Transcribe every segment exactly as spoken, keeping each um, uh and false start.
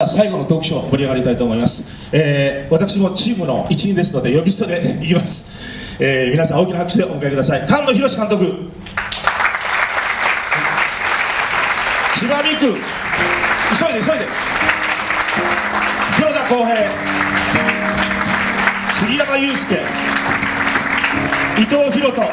最後のトークショーを盛り上がりたいと思います、えー、私もチームの一員ですので呼び捨てでいきます、えー、皆さん大きな拍手でお迎えください。菅野博監督、千葉美久、急いで急いで、黒田康平、杉山祐介、伊藤博人、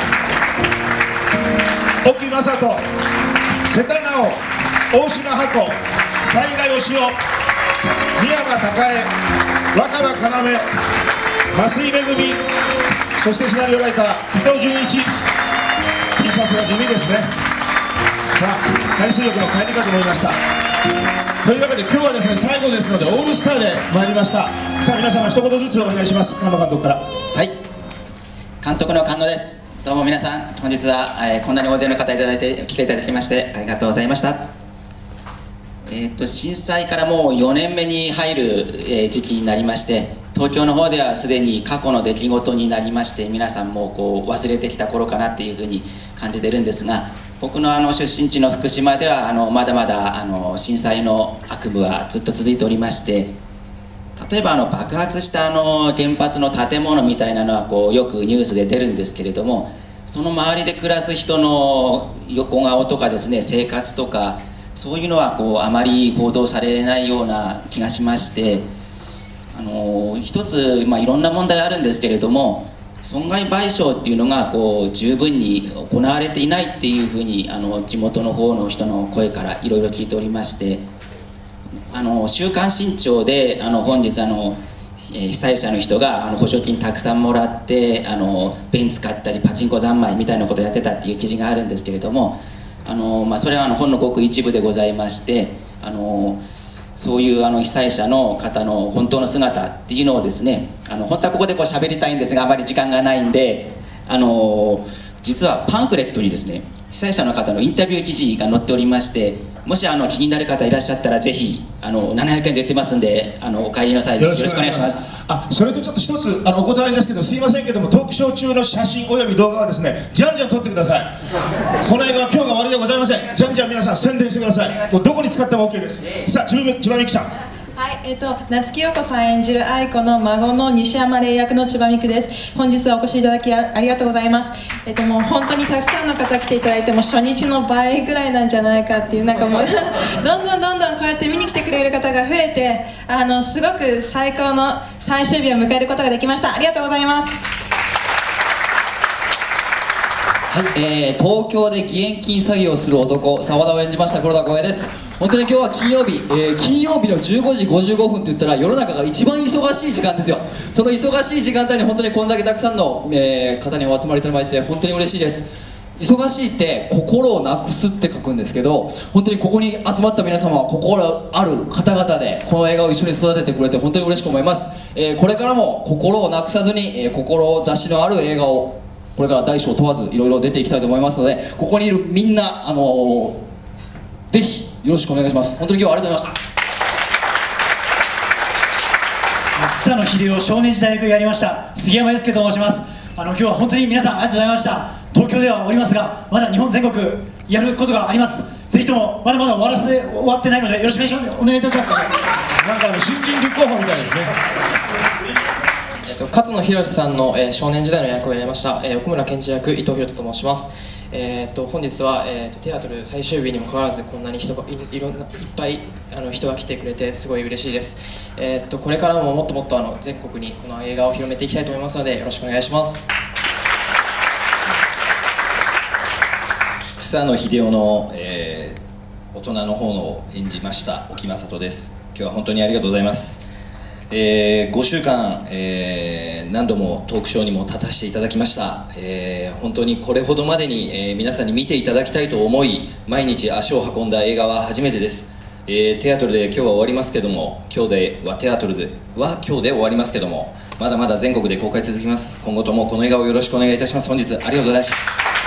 沖正人、瀬田直、大島ハコ、雑賀義雄、宮山孝恵、若葉要、増井めぐみ、そしてシナリオライター伊藤純一。Tシャツが地味ですね。さあ海水浴の帰りかと思いました。というわけで今日はですね最後ですのでオールスターで参りました。さあ皆様一言ずつお願いします。菅野監督から。 はい、監督の菅野です。どうも皆さん本日は、えー、こんなに大勢の方いただいて来ていただきましてありがとうございました。えー、と震災からもうよねんめに入る、えー、時期になりまして、東京の方ではすでに過去の出来事になりまして、皆さんもこう忘れてきた頃かなっていうふうに感じてるんですが、僕のあの出身地の福島ではあのまだまだあの震災の悪夢はずっと続いておりまして、例えばあの爆発したあの原発の建物みたいなのはこうよくニュースで出るんですけれども、その周りで暮らす人の横顔とかですね、生活とかそういうのはこうあまり報道されないような気がしまして、あの一つ、まあ、いろんな問題あるんですけれども、損害賠償っていうのがこう十分に行われていないっていうふうにあの地元の方の人の声からいろいろ聞いておりまして、あの週刊新潮であの本日あの被災者の人があの補助金たくさんもらってあのベンツ買ったりパチンコ三昧みたいなことをやってたっていう記事があるんですけれども、あの、まあ、それはあの本のごく一部でございまして、あのそういうあの被災者の方の本当の姿っていうのをですね、あの本当はここでこう喋りたいんですがあまり時間がないんで、あの実はパンフレットにですね被災者の方のインタビュー記事が載っておりまして、もしあの気になる方いらっしゃったらぜひあのななひゃくえんで売ってますんで、あのお帰りの際よろしくお願いします。 あ、それとちょっと一つあのお断りですけどすいませんけども、トークショー中の写真および動画はですねじゃんじゃん撮ってください。この映画は今日が終わりでございません。じゃんじゃん皆さん宣伝してください。もうどこに使っても OK です。さあ千葉美久ちゃん。 はい、えっ、ー、と夏木陽子さん演じる愛子の孫の西山玲役の千葉美久です。本日はお越しいただき あ, ありがとうございます。えっ、ー、ともう本当にたくさんの方来ていただいて、も初日の倍ぐらいなんじゃないかっていう、なんかもうどんどんどんどんこうやって見に来てくれる方が増えて、あのすごく最高の最終日を迎えることができました。ありがとうございます。 はい、えー、東京で義援金詐欺をする男澤田を演じました黒田光平です。本当に今日は金曜日、えー、金曜日のじゅうごじごじゅうごふんって言ったら世の中が一番忙しい時間ですよ。その忙しい時間帯に本当にこんだけたくさんの、えー、方にお集まりいただいて本当に嬉しいです。忙しいって心をなくすって書くんですけど、本当にここに集まった皆様は心ある方々でこの映画を一緒に育ててくれて本当に嬉しく思います。えー、これからも心をなくさずに、えー、心雑誌のある映画をこれから大小問わずいろいろ出ていきたいと思いますので、ここにいるみんな、あのー、ぜひよろしくお願いします。本当に今日はありがとうございました。草野秀夫少年時代役やりました杉山祐介と申します。あの今日は本当に皆さんありがとうございました。東京ではおりますがまだ日本全国やることがあります。ぜひともまだまだ終わらせ終わってないのでよろしくお願いします。お願いいたします。 なんかあの新人立候補みたいですね。 えっと、勝野博さんの、えー、少年時代の役をやりました、えー、奥村健二役伊藤博人と申します。えー、っと本日は、えー、っとテアトル最終日にもかかわらずこんなに人が い, いろんないっぱいあの人が来てくれてすごい嬉しいです。えー、っとこれからももっともっとあの全国にこの映画を広めていきたいと思いますのでよろしくお願いします。 草野秀夫の、えー、大人の方のを演じました沖正人です。今日は本当にありがとうございます。えー、ごしゅうかん、えー、何度もトークショーにも立たせていただきました。えー、本当にこれほどまでに、えー、皆さんに見ていただきたいと思い毎日足を運んだ映画は初めてです。えー、テアトルで今日は終わりますけども、今日ではテアトルでは今日で終わりますけども、まだまだ全国で公開続きます。今後ともこの映画をよろしくお願いいたします。本日ありがとうございました。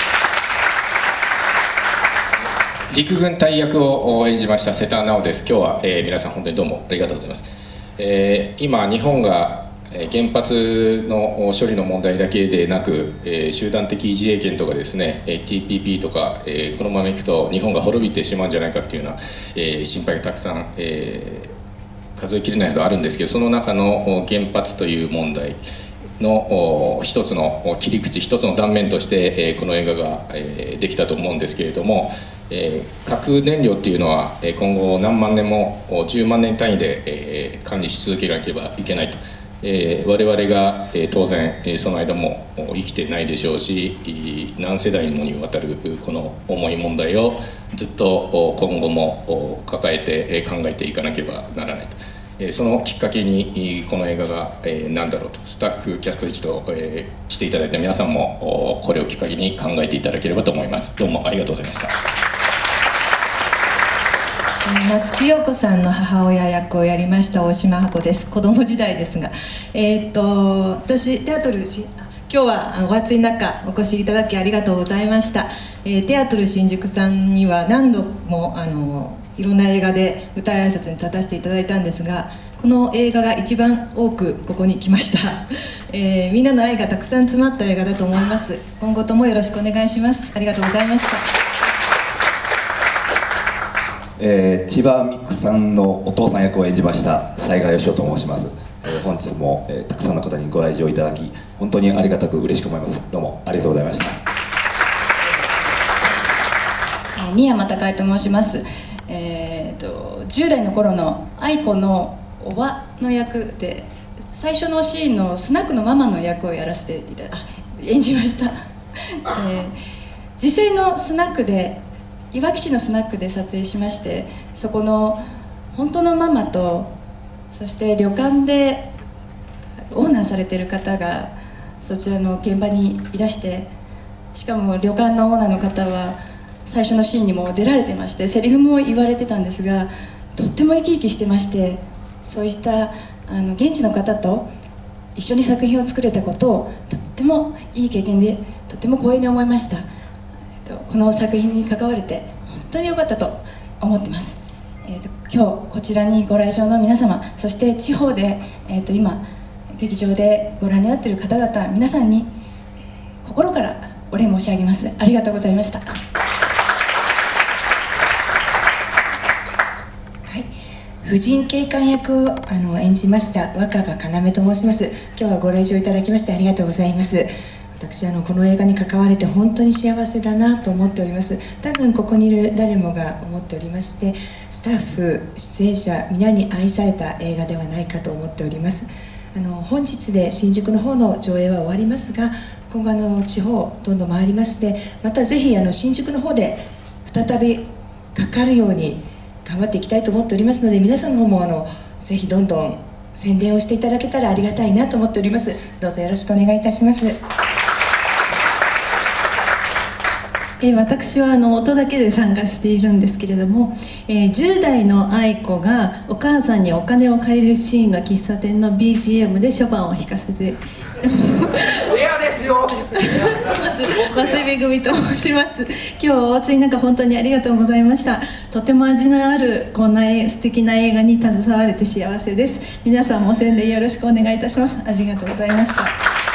陸軍隊役を演じました瀬田直です。今日は、えー、皆さん本当にどうもありがとうございます。えー、今日本が原発の処理の問題だけでなく、えー、集団的自衛権とかですね ティーピーピー とか、えー、このままいくと日本が滅びてしまうんじゃないかっていうような、えー、心配がたくさん、えー、 数えきれないほどあるんですけど、その中の原発という問題の一つの切り口、一つの断面としてこの映画ができたと思うんですけれども、核燃料っていうのは今後何万年もじゅうまん年単位で管理し続けなければいけないと。我々が当然その間も生きてないでしょうし、何世代もにわたるこの重い問題をずっと今後も抱えて考えていかなければならないと。そのきっかけにこの映画が何だろうと、スタッフキャスト一同来ていただいた皆さんもこれをきっかけに考えていただければと思います。どうもありがとうございました。 夏木陽子さんの母親役をやりました大島ハコです。子供時代ですが、えー、っと私テアトルし今日はお暑い中お越しいただきありがとうございました。えー、テアトル新宿さんには何度もあのいろんな映画で舞台挨拶に立たせていただいたんですが、この映画が一番多くここに来ました。えー、みんなの愛がたくさん詰まった映画だと思います。今後ともよろしくお願いします。ありがとうございました。 えー、千葉ミクさんのお父さん役を演じました雑賀義雄と申します。えー、本日も、えー、たくさんの方にご来場いただき本当にありがたく嬉しく思います。どうもありがとうございました。 新山孝恵と申します。えー、とじゅう代の頃の愛子のおばの役で最初のシーンのスナックのママの役をやらせていただ演じました。えー、実際のスナックでいわき市のスナックで撮影しまして、そこの本当のママとそして旅館でオーナーされている方がそちらの現場にいらして、しかも旅館のオーナーの方は最初のシーンにも出られてまして、セリフも言われてたんですが、とっても生き生きしてまして、そういったあの現地の方と一緒に作品を作れたことをとってもいい経験でとっても光栄に思いました。この作品に関われて本当に良かったと思ってます。えー、と今日こちらにご来場の皆様、そして地方で、えー、と今劇場でご覧になっている方々皆さんに心からお礼申し上げます。ありがとうございました。はい、 婦人警官役をあの演じました若葉要と申します。今日はご来場いただきましてありがとうございます。私あのこの映画に関われて本当に幸せだなと思っております。多分ここにいる誰もが思っておりまして、スタッフ出演者皆に愛された映画ではないかと思っております。あの本日で新宿の方の上映は終わりますが、今後あの地方どんどん回りまして、またぜひあの新宿の方で再びかかるように頑張っていきたいと思っておりますので、皆さんの方もあのぜひどんどん宣伝をしていただけたらありがたいなと思っております。どうぞよろしくお願いいたします。 えー、私はあの音だけで参加しているんですけれども、えー、じゅう代の愛子がお母さんにお金を借りるシーンの喫茶店の ビージーエム でショパンを弾かせてレアですよ増井めぐみと申します。今日はお暑い中本当にありがとうございました。とても味のあるこんな素敵な映画に携われて幸せです。皆さんも宣伝よろしくお願いいたします。ありがとうございました。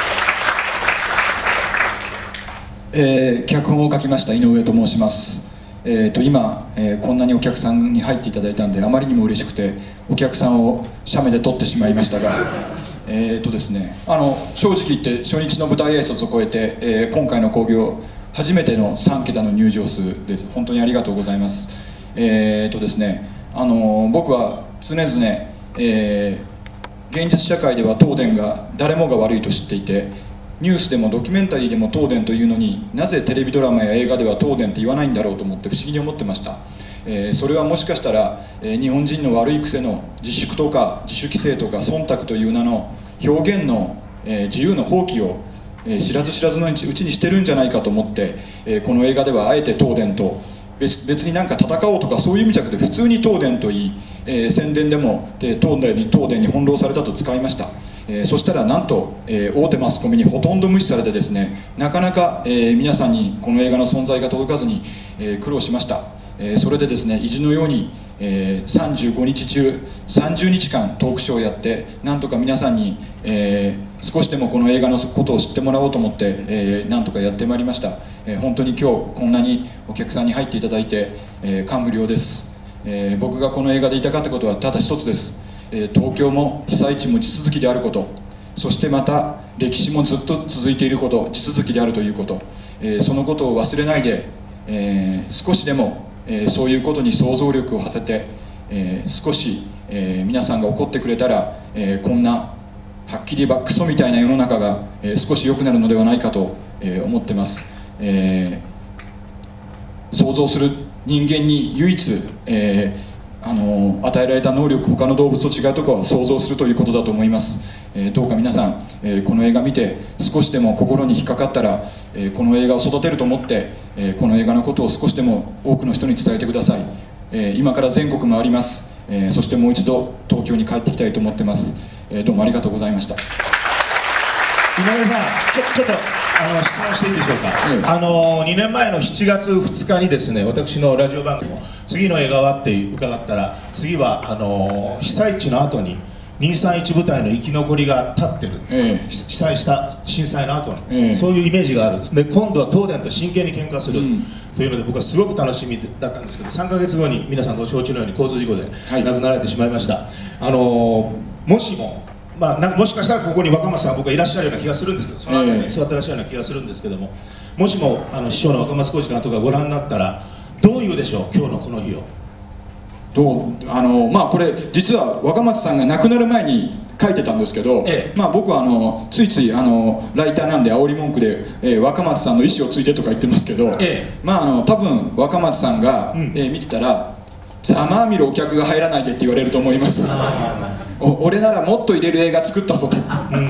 えー、脚本を書きました井上と申します。えー、と今、えー、こんなにお客さんに入っていただいたんであまりにも嬉しくてお客さんを写メで撮ってしまいましたが、えーとですね、あの正直言って初日の舞台挨拶を超えて、えー、今回の興行初めてのさん桁の入場数です。本当にありがとうございます。えーとですね、あの僕は常々、えー、現実社会では東電が誰もが悪いと知っていて、ニュースでもドキュメンタリーでも東電というのになぜテレビドラマや映画では東電って言わないんだろうと思って不思議に思ってました。えー、それはもしかしたら、えー、日本人の悪い癖の自粛とか自主規制とか忖度という名の表現の、えー、自由の放棄を、えー、知らず知らずのうちにしてるんじゃないかと思って、えー、この映画ではあえて東電と 別, 別になんか戦おうとかそういう意味じゃなくて普通に東電といい、えー、宣伝でもで東電に東電に翻弄されたと使いました。えー、そしたらなんと、えー、大手マスコミにほとんど無視されてですね、なかなか、えー、皆さんにこの映画の存在が届かずに、えー、苦労しました。えー、それでですね、意地のように、えー、さんじゅうごにち中さんじゅうにちかんトークショーをやってなんとか皆さんに、えー、少しでもこの映画のことを知ってもらおうと思って、えー、なんとかやってまいりました。えー、本当に今日こんなにお客さんに入っていただいて、えー、感無量です。えー、僕がこの映画で言いたかったことはただ一つです。 えー東京も被災地も地続きであること、そしてまた歴史もずっと続いていること、地続きであるということ、えーそのことを忘れないで、えー少しでも、えーそういうことに想像力を馳せて、えー少し、えー皆さんが怒ってくれたら、えーこんなはっきり言えばクソみたいな世の中が、えー少し良くなるのではないかと、えー思ってます。えー想像する人間に唯一、えーあの与えられた能力、他の動物と違うところは想像するということだと思います。えーどうか皆さん、えーこの映画見て少しでも心に引っかかったら、えーこの映画を育てると思って、えーこの映画のことを少しでも多くの人に伝えてください。えー今から全国回ります。えーそしてもう一度東京に帰ってきたいと思ってます。えーどうもありがとうございました。 井上さん、ちょちょっとあの質問していいでしょうか、うん、あのにねんまえのしちがつふつかにですね、私のラジオ番組も次の映画はって伺ったら、次はあの被災地の後ににさんいち部隊の生き残りが立ってる、ええ、被災した震災の後に、ええ、そういうイメージがあるんです。で今度は東電と真剣に喧嘩する、うん、というので僕はすごく楽しみだったんですけど、さんかげつごに皆さんご承知のように交通事故で亡くなられてしまいました、はい、あのもしもまあ、なもしかしたらここに若松さんが僕はいらっしゃるような気がするんですけど、その辺りに座ってらっしゃるような気がするんですけども、もしもあの師匠の若松浩二監督がご覧になったらどう言うでしょう、今日のこの日を。 どうあのまあこれ実は若松さんが亡くなる前に書いてたんですけど、ええ、まあ僕はあのついついあのライターなんで煽り文句で、えー、若松さんの意思を継いでとか言ってますけど、ええ、まああの多分若松さんが、うんえー、見てたらざまあみろお客が入らないでって言われると思います。お俺ならもっと入れる映画作ったぞと、うん、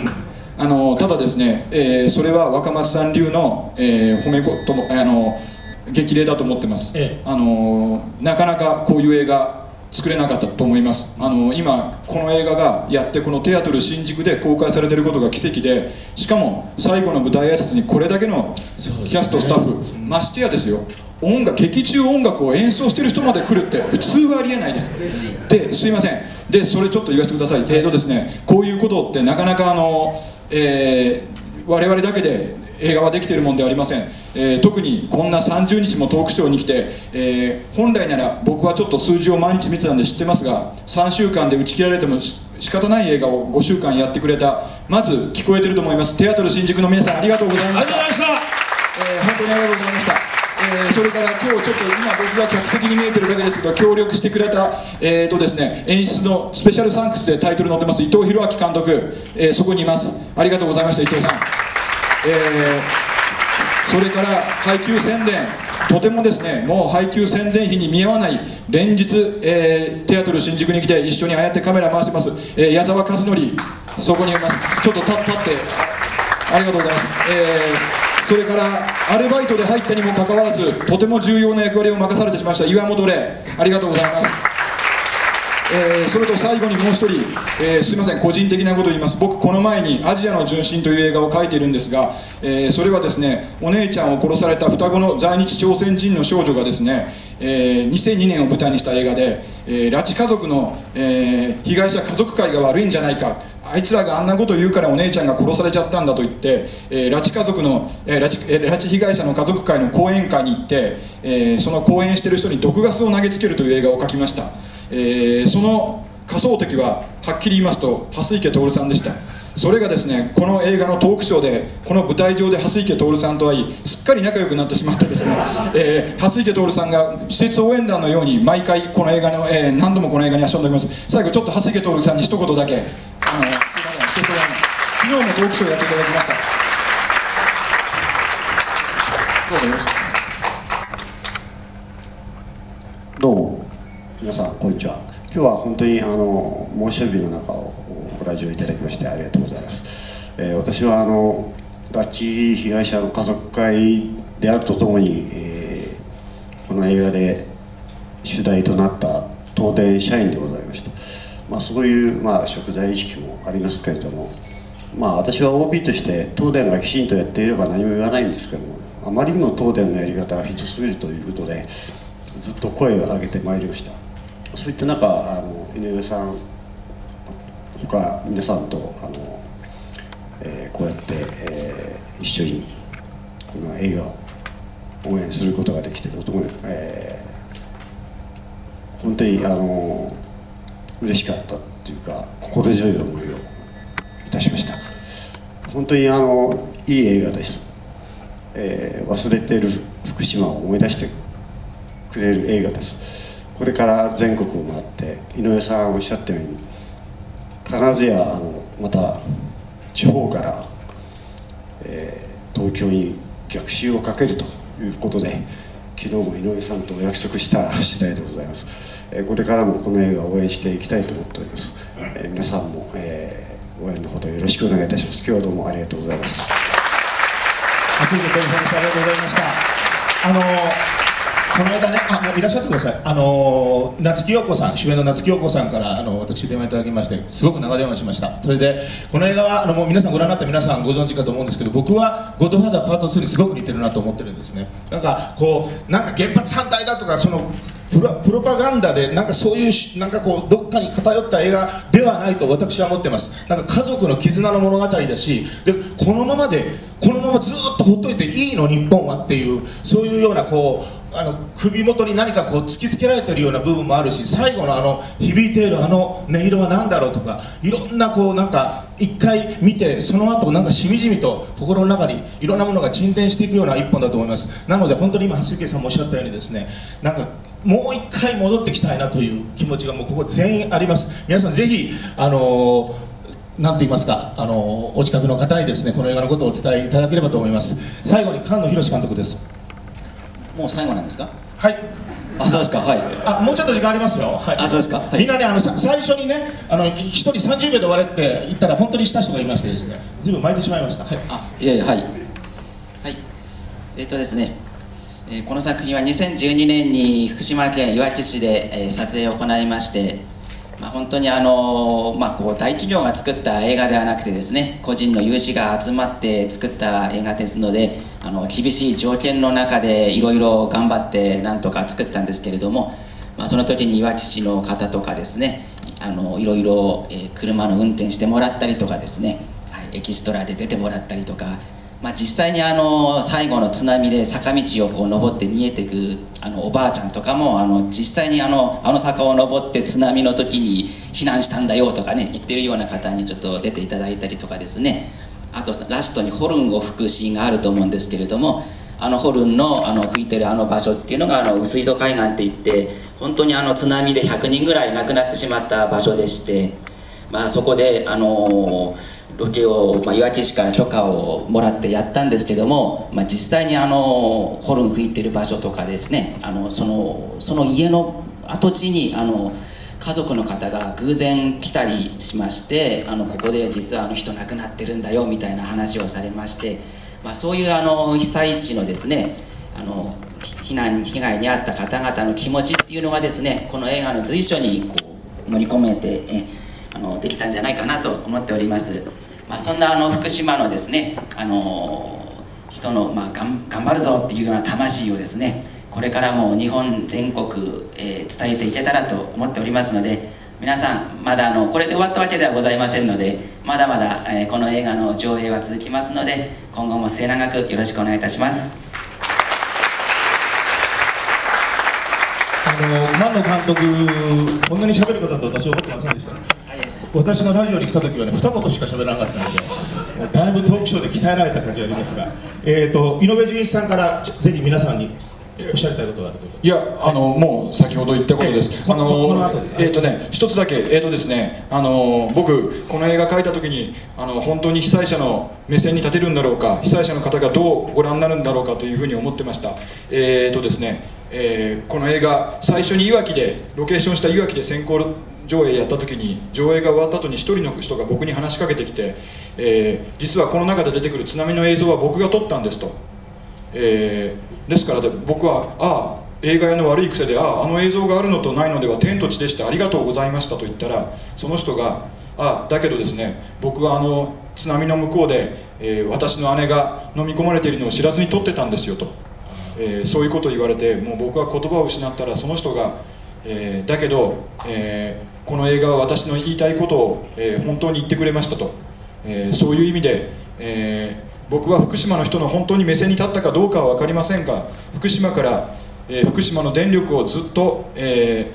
あのただですね、えー、それは若松さん流の、えー、褒めこともあの激励だと思ってます、ええ、あのなかなかこういう映画作れなかったと思います。あの今この映画がやってこのテアトル新宿で公開されていることが奇跡で、しかも最後の舞台挨拶にこれだけのキャストスタッフ、ましてやですよ、音楽劇中音楽を演奏してる人まで来るって普通はありえないです。ですいません、でそれちょっと言わせてください。えーとですね、こういうことってなかなかあの、えー、我々だけで映画はできているものではありません。えー、特にこんなさんじゅうにちもトークショーに来て、えー、本来なら僕はちょっと数字を毎日見てたんで知ってますが、さんしゅうかんで打ち切られても仕方ない映画をごしゅうかんやってくれた、まず聞こえてると思います。テアトル新宿の皆さんありがとうございました。ありがとうございました、えー、本当にありがとうございました。えー、それから今日ちょっと今僕が客席に見えてるだけですけど、協力してくれた、えーとですね、演出のスペシャルサンクスでタイトル載ってます伊藤弘明監督、えー、そこにいます。ありがとうございました伊藤さん。えーそれから配給宣伝、とてもですね、もう配給宣伝費に見合わない連日、えー、テアトル新宿に来て一緒にああやってカメラ回してます、えー、矢沢和則、そこにいます。ちょっと立ってありがとうございます。えー、それからアルバイトで入ったにもかかわらずとても重要な役割を任されてしました岩本玲、ありがとうございます。えー、それと最後にもう一人、えー、すいません個人的なことを言います。僕この前に「アジアの純真」という映画を描いているんですが、えー、それはですね、お姉ちゃんを殺された双子の在日朝鮮人の少女がですね、えー、にせんにねんを舞台にした映画で、えー、拉致家族の、えー、被害者家族会が悪いんじゃないか、あいつらがあんなことを言うからお姉ちゃんが殺されちゃったんだと言って、えー、拉致家族の、えー拉致えー、拉致被害者の家族会の講演会に行って、えー、その講演している人に毒ガスを投げつけるという映画を描きました。えー、その仮想敵ははっきり言いますと蓮池徹さんでした。それがですね、この映画のトークショーでこの舞台上で蓮池徹さんと会い、すっかり仲良くなってしまってですね、えー、蓮池徹さんが施設応援団のように毎回この映画の、えー、何度もこの映画に足を運びます。最後ちょっと蓮池徹さんに一言だけ、あのすいません、施設応援団昨日もトークショーやっていただきました。どうぞよろしく。 どうも皆さんこんにちは。今日は本当にあの猛暑日の中をご来場いただきましてありがとうございます。えー、私はあの拉致被害者の家族会であるとともに、えー、この映画で主題となった東電社員でございました。まあ、そういう、まあ、贖罪意識もありますけれども、まあ、私は オービー として東電がきちんとやっていれば何も言わないんですけども、あまりにも東電のやり方がひどすぎるということでずっと声を上げてまいりました。そういった中、あの井上さん他皆さんとあの、えー、こうやって、えー、一緒にこの映画を応援することができてとても、えー、本当にあの嬉しかったっていうか、心強い思いをいたしました。本当にあのいい映画です。えー、忘れている福島を思い出してくれる映画です。これから全国を回って井上さんおっしゃったように必ずやあのまた地方から、えー、東京に逆襲をかけるということで、昨日も井上さんとお約束した次第でございます。えー、これからもこの映画を応援していきたいと思っております。えー、皆さんも、えー、応援のほどよろしくお願いいたします。今日はどうもありがとうございます。 松井秀美さん、ありがとうございました。あのこの間ね、あ、もういらっしゃってください。あの夏木陽子さん、主演の夏木陽子さんからあの私電話いただきまして、すごく長電話しました。それでこの映画はあのもう皆さんご覧になった皆さんご存知かと思うんですけど、僕はゴッドファーザーパートツーにすごく似てるなと思ってるんですね。なんかこうなんか原発反対だとかそのプロ、プロパガンダでなんかそういうなんかこうどっかに偏った映画ではないと私は思ってます。なんか家族の絆の物語だし、でこのままでこのままずっとほっといていいの日本はっていうそういうようなこうあの首元に何かこう突きつけられているような部分もあるし、最後のあの響いているあの音色は何だろうとか、いろんなこうなんか一回見てその後なんかしみじみと心の中にいろんなものが沈殿していくような一本だと思います。なので本当に今蓮池さんもおっしゃったようにですね、なんかもう一回戻ってきたいなという気持ちがもうここ全員あります。皆さんぜひあのー、なんて言いますか、あのー、お近くの方にですねこの映画のことをお伝えいただければと思います。最後に菅野博監督です。 もう最後なんですか？ はい。 あ、そうですか。はい。 あ、もうちょっと時間ありますよ。はい。 あ、そうですか。はい、 みんなね、あのさ最初にね、あの一人さんじゅうびょうで終われって言ったら本当にした人がいましてですね、ずいぶん巻いてしまいました。はい。 あ、いやいや、はい。はい。えっとですね、えー、この作品はにせんじゅうにねんに福島県いわき市で、えー、撮影を行いまして、まあ、本当にあのー、まあこう大企業が作った映画ではなくてですね、個人の有志が集まって作った映画ですので、あの厳しい条件の中でいろいろ頑張ってなんとか作ったんですけれども、まあ、その時にいわき市の方とかですね、あのいろいろ、えー、車の運転してもらったりとかですね、はい、エキストラで出てもらったりとか、まあ、実際にあの最後の津波で坂道をこう登って逃げていくあのおばあちゃんとかもあの実際にあのあの坂を登って津波の時に避難したんだよとかね言ってるような方にちょっと出ていただいたりとかですね、あとラストにホルンを吹くシーンがあると思うんですけれども、あのホルンのあの吹いてるあの場所っていうのがあの薄磯海岸っていって本当にあの津波でひゃくにんぐらい亡くなってしまった場所でして、まあ、そこであのロケを、まあ、いわき市から許可をもらってやったんですけども、まあ、実際にあのホルン吹いてる場所とかですね、あのそのその家の跡地にあの家族の方が偶然来たりしまして、あのここで実はあの人亡くなってるんだよみたいな話をされまして、まあ、そういうあの被災地のですね、あの避難被害に遭った方々の気持ちっていうのがですね、この映画の随所にこう盛り込めてえあのできたんじゃないかなと思っております。まあ、そんなあの福島のですね、あの人の、まあ、がん頑張るぞっていうような魂をですね、これからも日本全国、えー、伝えていけたらと思っておりますので、皆さんまだあのこれで終わったわけではございませんので、まだまだ、えー、この映画の上映は続きますので、今後も末永くよろしくお願いいたします。 あの菅野監督、こんなに喋る方だと私は思ってませんでした。私のラジオに来た時はね、二言しか喋らなかったんですよ。だいぶトークショーで鍛えられた感じがありますが、えーと、井上純一さんからぜひ皆さんにおっしゃりたいことがあるということ。 いや、あのもう先ほど言ったことです。 えあのこの後です。 えっ、ー、とね、一つだけ、えっ、ー、とですね、あの僕この映画描いた時に、あの本当に被災者の目線に立てるんだろうか、被災者の方がどうご覧になるんだろうかというふうに思ってました。えっ、ー、とですね、えー、この映画最初にいわきでロケーションしたいわきで先行上映やった時に、上映が終わった後に一人の人が僕に話しかけてきて、えー、実はこの中で出てくる津波の映像は僕が撮ったんですと。えー、ですから僕はああ映画屋の悪い癖で、あああの映像があるのとないのでは天と地でしてありがとうございましたと言ったら、その人がああだけどですね、僕はあの津波の向こうで、えー、私の姉が飲み込まれているのを知らずに撮ってたんですよと、えー、そういうことを言われて、もう僕は言葉を失ったら、その人が、えー、だけど、えー、この映画は私の言いたいことを、えー、本当に言ってくれましたと、えー、そういう意味で、えー僕は福島の人の本当に目線に立ったかどうかは分かりませんが、福島から、えー、福島の電力をずっと、えー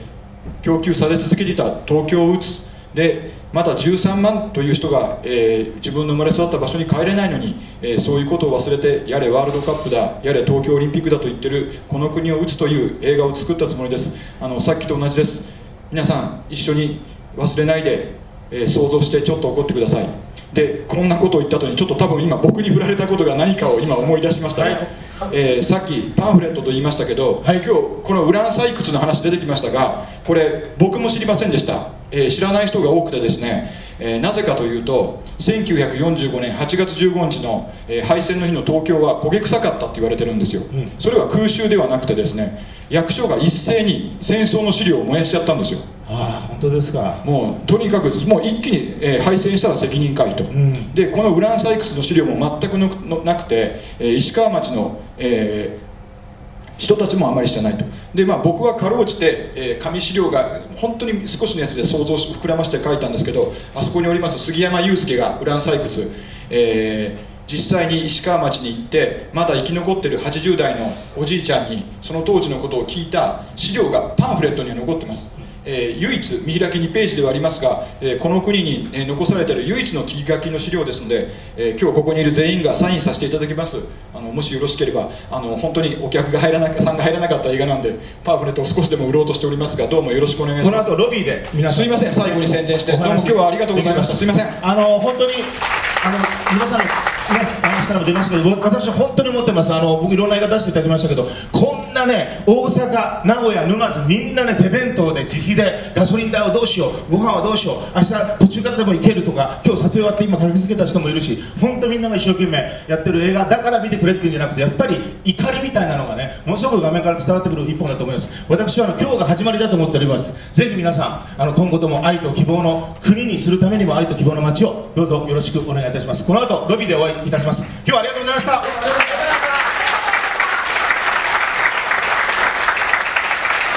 供給され続けていた東京を打つでまだじゅうさんまんという人が、えー、自分の生まれ育った場所に帰れないのに、えー、そういうことを忘れてやれワールドカップだやれ東京オリンピックだと言ってるこの国を打つという映画を作ったつもりです。あのさっきと同じです。皆さん一緒に忘れないで、えー、想像してちょっと怒ってください。でこんなことを言った後にちょっと多分今僕に振られたことが何かを今思い出しましたが、はいえー、さっきパンフレットと言いましたけど、はい、今日このウラン採掘の話出てきましたがこれ僕も知りませんでした、えー、知らない人が多くてですね、えー、なぜかというとせんきゅうひゃくよんじゅうごねんはちがつじゅうごにちの、えー、敗戦の日の東京は焦げ臭かったって言われてるんですよ、うん、それは空襲ではなくてですね役所が一斉に戦争の資料を燃やしちゃったんですよ。 ああ本当ですか。 もうとにかくもう一気に、えー、敗戦したら責任回答、うん、でこのウラン採掘の資料も全くののなくて、えー、石川町の、えー、人たちもあまり知らないと。でまあ僕はかろうじて、えー、紙資料が本当に少しのやつで想像し膨らまして書いたんですけどあそこにおります杉山雄介がウラン採掘、えー実際に石川町に行ってまだ生き残ってるはちじゅうだいのおじいちゃんにその当時のことを聞いた資料がパンフレットには残ってます。えー、唯一見開きにページではありますが、えー、この国に、えー、残されている唯一の聞き書きの資料ですので、えー、今日ここにいる全員がサインさせていただきます。あのもしよろしければあの本当にお客が入らなさんが入らなかった映画なんでパンフレットを少しでも売ろうとしておりますがどうもよろしくお願いします。 この後ロビーで皆さんすいません最後に宣伝してどうも今日はありがとうございました。すいません。 あの本当にあの皆さんのね、話からも出ましたけど私本当に思ってます。あの僕いろんな映画出していただきましたけどこんなね大阪名古屋沼津みんなね手弁当で自費でガソリン代をどうしようご飯はどうしよう明日途中からでも行けるとか今日撮影終わって今駆けつけた人もいるし本当みんなが一生懸命やってる映画だから見てくれっていうんじゃなくてやっぱり怒りみたいなのがねものすごく画面から伝わってくる一本だと思います。私はあの今日が始まりだと思っております。ぜひ皆さんあの今後とも愛と希望の国にするためにも愛と希望の街をどうぞよろしくお願いいたします。この後ロビーでお会いいたします。今日はありがとうございました。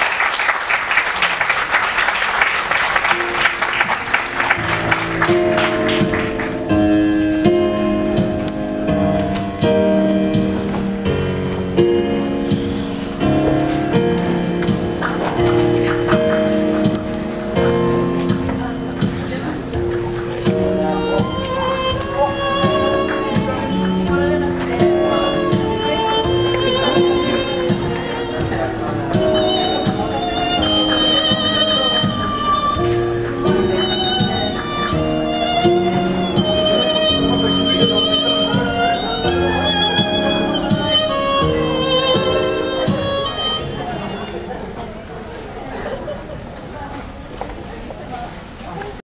Thank you.